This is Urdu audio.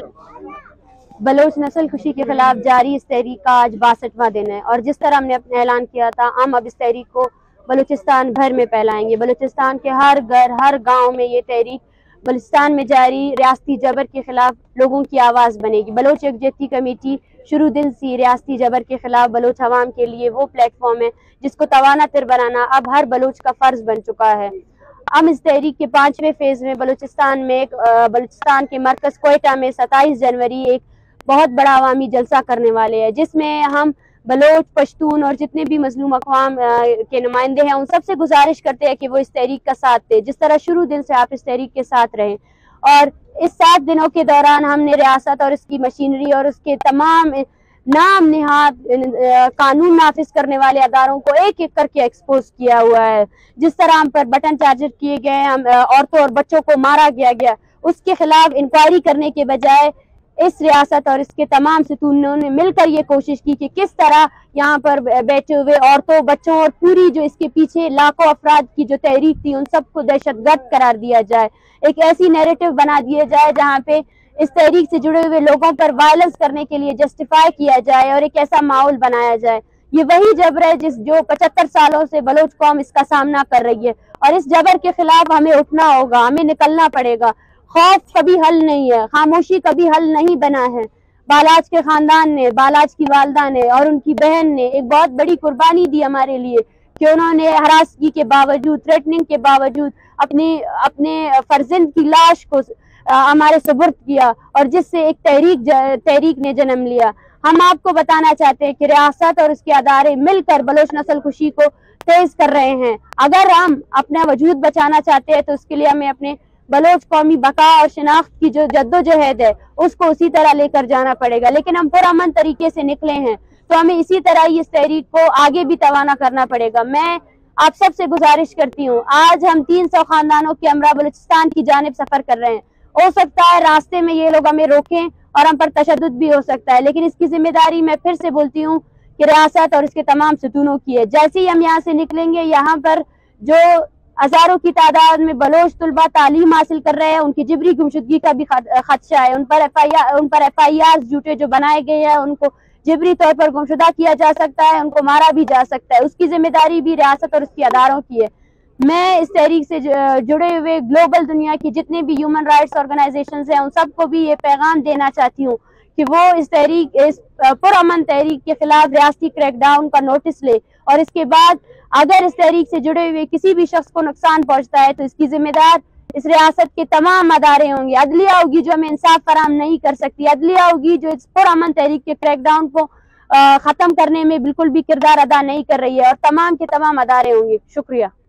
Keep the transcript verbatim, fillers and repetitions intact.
بلوچ نسل خوشی کے خلاف جاری اس تحریک کا آج باسٹھواں دن ہے، اور جس طرح ہم نے اپنا اعلان کیا تھا، ہم اب اس تحریک کو بلوچستان بھر میں پھیلائیں گے۔ بلوچستان کے ہر گھر، ہر گاؤں میں یہ تحریک بلوچستان میں جاری ریاستی جبر کے خلاف لوگوں کی آواز بنے گی۔ بلوچ یکجہتی کمیٹی شروع دن سے ریاستی جبر کے خلاف بلوچ عوام کے لیے وہ پلیٹ فارم ہے جس کو توانا تر بنانا اب ہر بلوچ کا فرض بن چکا ہے۔ ہم اس تحریک کے پانچویں فیز میں بلوچستان میں بلوچستان کے مرکز کوئٹہ میں ستائیس جنوری ایک بہت بڑا عوامی جلسہ کرنے والے ہیں، جس میں ہم بلوچ، پشتون اور جتنے بھی مظلوم اقوام کے نمائندے ہیں ان سب سے گزارش کرتے ہیں کہ وہ اس تحریک کا ساتھ دیں، جس طرح شروع دن سے آپ اس تحریک کے ساتھ رہیں۔ اور اس سات دنوں کے دوران ہم نے ریاست اور اس کی مشینری اور اس کے تمام نام نہاد قانون نافذ کرنے والے اداروں کو ایک ایک کر کے ایکسپوز کیا ہوا ہے۔ جس طرح ہم پر بٹن چارجر کیے گئے، ہم عورتوں اور بچوں کو مارا گیا گیا، اس کے خلاف انکوائری کرنے کے بجائے اس ریاست اور اس کے تمام ستونوں نے مل کر یہ کوشش کی کہ کس طرح یہاں پر بیٹھے ہوئے عورتوں، بچوں اور پوری جو اس کے پیچھے لاکھوں افراد کی جو تحریک تھی ان سب کو دہشت گرد قرار دیا جائے، ایک ایسی نیریٹو بنا دیا جائے جہاں پہ اس تحریک سے جڑے ہوئے لوگوں پر وائلنس کرنے کے لیے جسٹیفائی کیا جائے اور ایک ایسا ماحول بنایا جائے۔ یہ وہی جبر ہے جس جو پچہتر سالوں سے بلوچ قوم اس کا سامنا کر رہی ہے، اور اس جبر کے خلاف ہمیں اٹھنا ہوگا، ہمیں نکلنا پڑے گا۔ خوف کبھی حل نہیں ہے، خاموشی کبھی حل نہیں بنا ہے۔ بالاج کے خاندان نے، بالاج کی والدہ نے اور ان کی بہن نے ایک بہت بڑی قربانی دی ہمارے لیے کہ انہوں نے ہراسگی کے باوجود، تھریٹننگ کے باوجود اپنے اپنے فرزند کی لاش کو ہمارے سپرد کیا، اور جس سے ایک تحریک تحریک نے جنم لیا۔ ہم آپ کو بتانا چاہتے ہیں کہ ریاست اور اس کے ادارے مل کر بلوچ نسل خوشی کو تیز کر رہے ہیں۔ اگر ہم اپنا وجود بچانا چاہتے ہیں تو اس کے لیے ہمیں اپنے بلوچ قومی بقا اور شناخت کی جو جدوجہد ہے اس کو اسی طرح لے کر جانا پڑے گا، لیکن ہم پرامن طریقے سے نکلے ہیں تو ہمیں اسی طرح ہی اس تحریک کو آگے بھی توانا کرنا پڑے گا۔ میں آپ سب سے گزارش کرتی ہوں، آج ہم تین سو خاندانوں کے ہمراہ بلوچستان کی جانب سفر کر رہے ہیں۔ ہو سکتا ہے راستے میں یہ لوگ ہمیں روکیں اور ہم پر تشدد بھی ہو سکتا ہے، لیکن اس کی ذمہ داری میں پھر سے بولتی ہوں کہ ریاست اور اس کے تمام ستونوں کی ہے۔ جیسے ہی ہم یہاں سے نکلیں گے، یہاں پر جو ہزاروں کی تعداد میں بلوچ طلبہ تعلیم حاصل کر رہے ہیں، ان کی جبری گمشدگی کا بھی خدشہ ہے۔ ان پر ایف آئی آر ان پر ایف آئی آر جھوٹے جو بنائے گئے ہیں، ان کو جبری طور پر گمشدہ کیا جا سکتا ہے، ان کو مارا بھی جا سکتا ہے۔ اس کی ذمہ داری بھی ریاست اور اس کے اداروں کی ہے۔ میں اس تحریک سے جڑے ہوئے گلوبل دنیا کی جتنے بھی ہیومن رائٹس آرگنائزیشنز ہیں ان سب کو بھی یہ پیغام دینا چاہتی ہوں کہ وہ اس تحریک اس پرامن تحریک کے خلاف ریاستی کریک ڈاؤن کا نوٹس لے، اور اس کے بعد اگر اس تحریک سے جڑے ہوئے کسی بھی شخص کو نقصان پہنچتا ہے تو اس کی ذمہ دار اس ریاست کے تمام ادارے ہوں گے۔ عدلیہ ہوگی جو ہمیں انصاف فراہم نہیں کر سکتی، عدلیہ ہوگی جو اس پرامن تحریک کے کریک ڈاؤن کو ختم کرنے میں بالکل بھی کردار ادا نہیں کر رہی ہے، اور تمام کے تمام ادارے ہوں گے۔ شکریہ۔